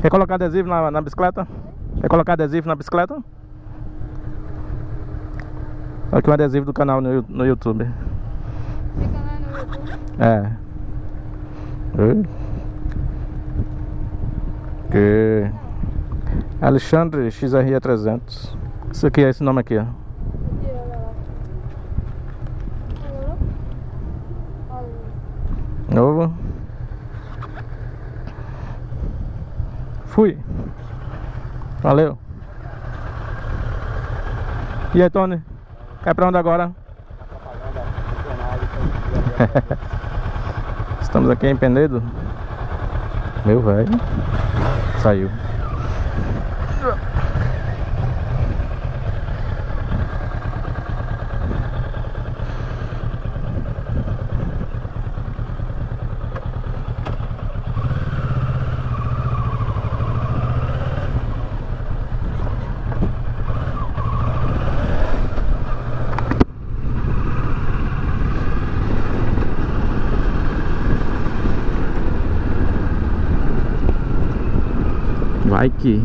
Quer colocar adesivo na bicicleta? Quer colocar adesivo na bicicleta? Aqui um adesivo do canal no YouTube. Tem canal no YouTube? É. Oi? Que... Alexandre XRE 300. Isso aqui é esse nome aqui, ó. Novo. Fui. Valeu. E aí, Tony? É pra onde agora? Estamos aqui em Penedo. Meu velho. Saiu. Vai que...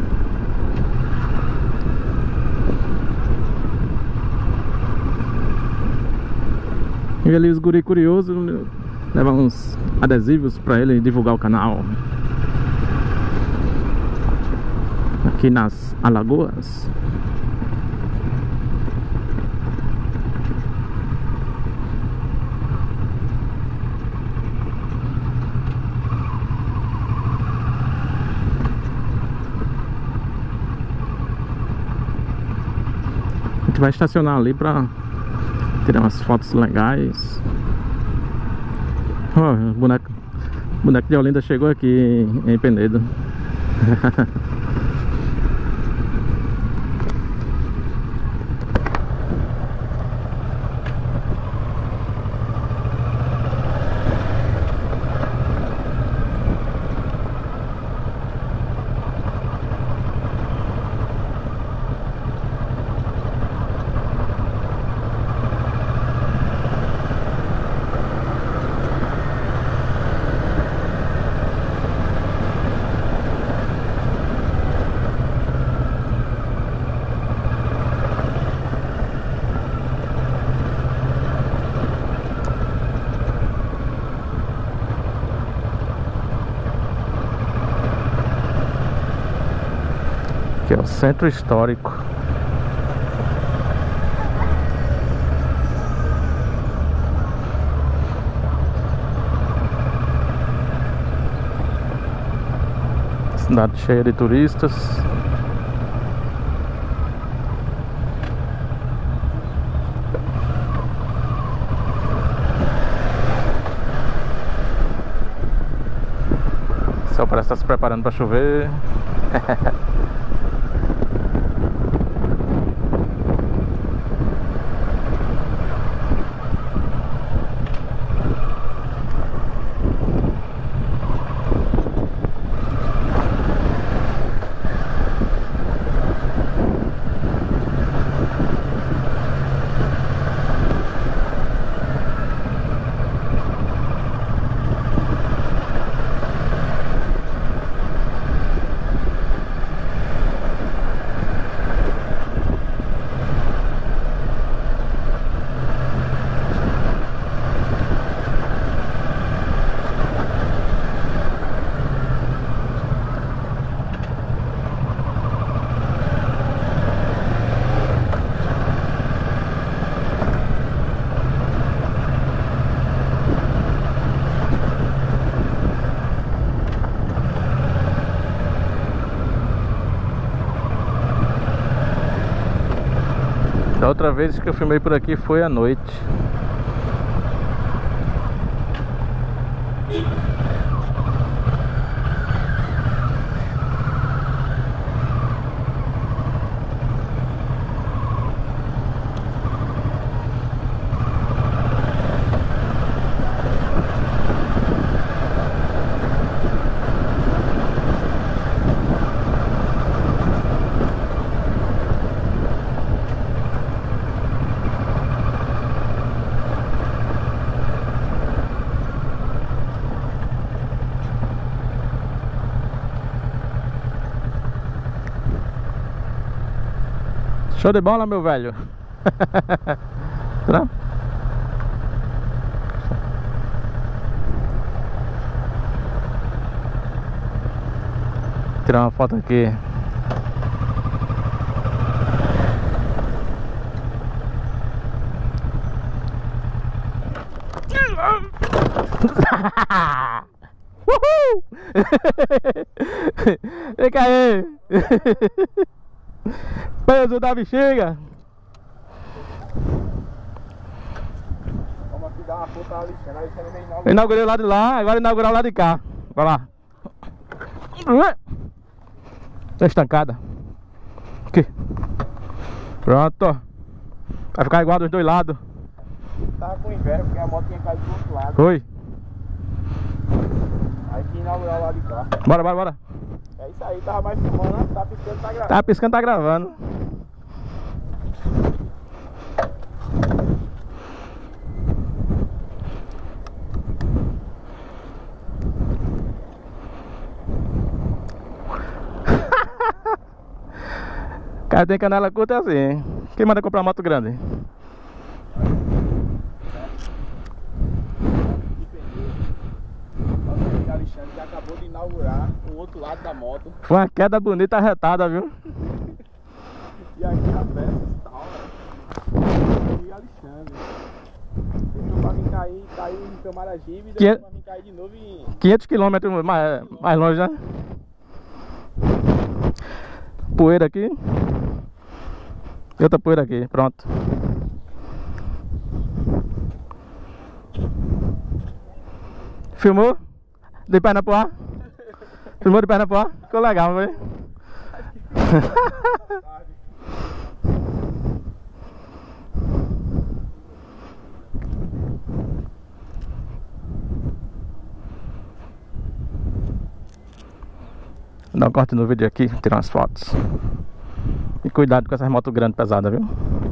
E ali os guri curiosos levar uns adesivos pra ele divulgar o canal. Aqui nas Alagoas. A gente vai estacionar ali pra tirar umas fotos legais. Ó, o boneco de Olinda chegou aqui em Penedo. Aqui é o Centro Histórico. Cidade cheia de turistas. O céu parece estar se preparando para chover. Da outra vez que eu filmei por aqui foi à noite. Show de bola, meu velho. Tá? Tirar uma foto aqui. Uhul! Fica aí. Peso da bexiga. Vamos aqui dar uma foto ali, Inaugurei o lado de lá, agora inaugurar o lado de cá. Vai lá. Tá estancada. Aqui. Pronto. Vai ficar igual dos dois lados. Tava com inveja porque a moto tinha caído do outro lado. Foi. Aí que inaugurar o lado de cá. Bora, bora, bora. É isso aí, tava mais filmando, né? Tá piscando, tá gravando. Tá piscando, tá gravando. Cara, tem canela curta é assim. Quem manda comprar moto grande? O Alexandre já acabou de inaugurar o outro lado da moto. Foi uma queda bonita arretada, viu? E aqui a peça e tal, né? E Alexandre. Deixou pra mim cair, caiu em Camaragibe e Que é- deixou pra mim cair de novo em... 500 km mais longe, né? Poeira aqui. E outra poeira aqui, pronto. Filmou? De perna pro ar? Filmou de perna pro ar? Ficou legal, não foi? Dá um corte no vídeo aqui, tirar umas fotos. E cuidado com essas motos grandes pesadas, viu?